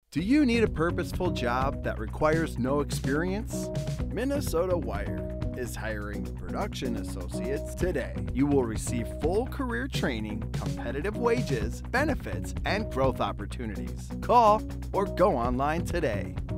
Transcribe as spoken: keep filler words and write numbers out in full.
Do you need a purposeful job that requires no experience? Minnesota Wire is hiring production associates today. You will receive full career training, competitive wages, benefits, and growth opportunities. Call or go online today.